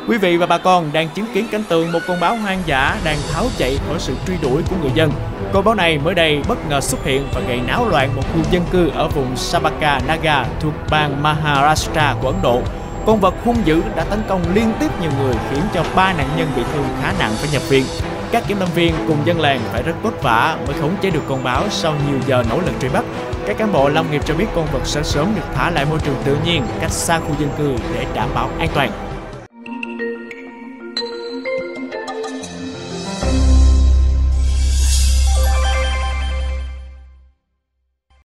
Quý vị và bà con đang chứng kiến cảnh tượng một con báo hoang dã đang tháo chạy khỏi sự truy đuổi của người dân. Con báo này mới đây bất ngờ xuất hiện và gây náo loạn một khu dân cư ở vùng Sabaka Naga thuộc bang Maharashtra của Ấn Độ. Con vật hung dữ đã tấn công liên tiếp nhiều người, khiến cho 3 nạn nhân bị thương khá nặng phải nhập viện. Các kiểm lâm viên cùng dân làng phải rất vất vả mới khống chế được con báo sau nhiều giờ nỗ lực truy bắt. Các cán bộ lâm nghiệp cho biết con vật sẽ sớm được thả lại môi trường tự nhiên cách xa khu dân cư để đảm bảo an toàn.